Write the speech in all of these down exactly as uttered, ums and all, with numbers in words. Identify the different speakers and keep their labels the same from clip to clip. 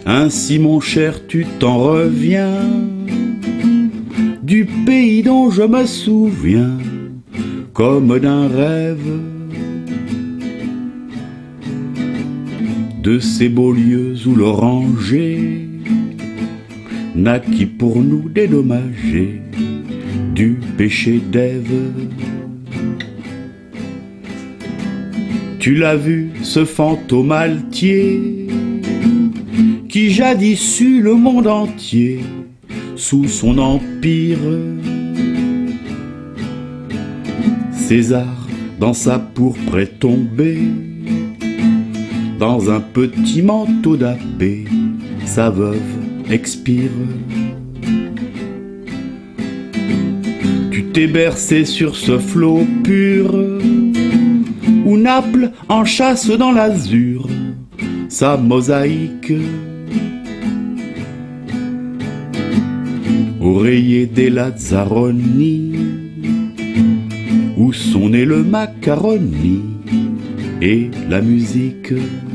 Speaker 1: Ainsi mon cher tu t'en reviens du pays dont je me souviens comme d'un rêve, de ces beaux lieux où l'oranger naquit pour nous dédommager du péché d'Ève. Tu l'as vu, ce fantôme altier qui jadis eut le monde entier sous son empire. César, dans sa pourpre est tombé, dans un petit manteau d'abbé, sa veuve expire. Tu t'es bercé sur ce flot pur, où Naples enchâsse dans l'azur sa mosaïque. Oreiller des Lazzaroni, où sont nés le macaroni et la musique.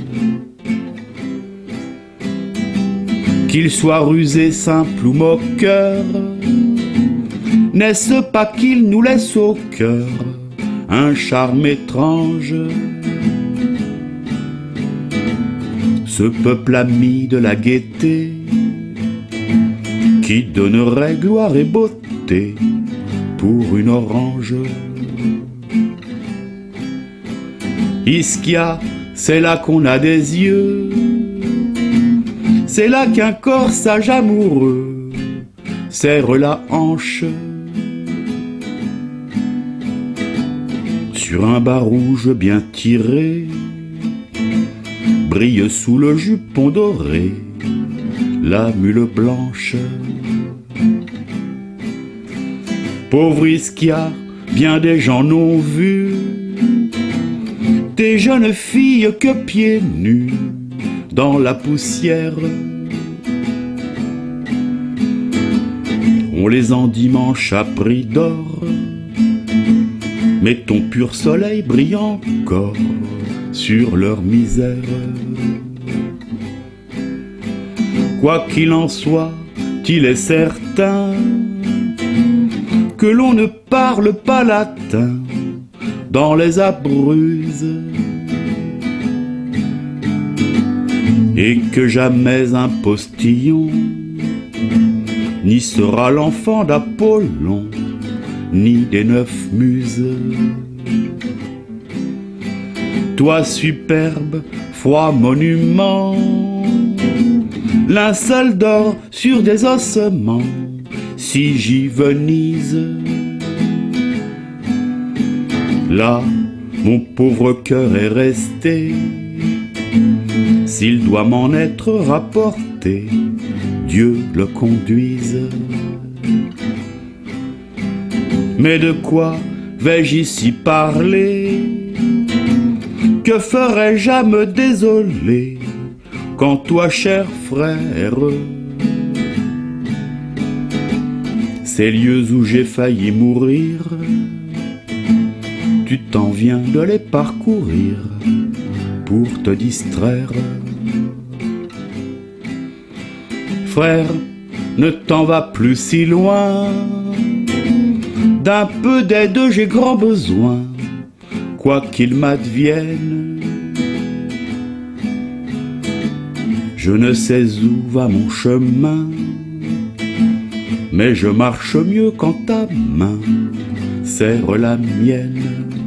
Speaker 1: Qu'il soit rusé, simple ou moqueur, n'est-ce pas qu'il nous laisse au cœur un charme étrange? Ce peuple ami de la gaieté qui donnerait gloire et beauté pour une orange. Ischia, c'est là qu'on a des yeux, c'est là qu'un corsage amoureux serre la hanche. Sur un bas rouge bien tiré brille sous le jupon doré la mule blanche. Pauvre Ischia, bien des gens n'ont vu des jeunes filles que pieds nus dans la poussière. On les endimanche à prix d'or, mais ton pur soleil brille encore sur leur misère. Quoi qu'il en soit, il est certain que l'on ne parle pas latin dans les Abruzzes, et que jamais un postillon n'y sera l'enfant d'Apollon ni des neuf muses. Toi superbe, froid monument, linceul d'or sur des ossements, si j'y venise. Là, mon pauvre cœur est resté, s'il doit m'en être rapporté, Dieu le conduise. Mais de quoi vais-je ici parler? Que ferais-je à me désoler quand toi, cher frère, ces lieux où j'ai failli mourir, tu t'en viens de les parcourir pour te distraire. Frère, ne t'en va plus si loin, d'un peu d'aide j'ai grand besoin, quoi qu'il m'advienne. Je ne sais où va mon chemin, mais je marche mieux quand ta main serre la mienne.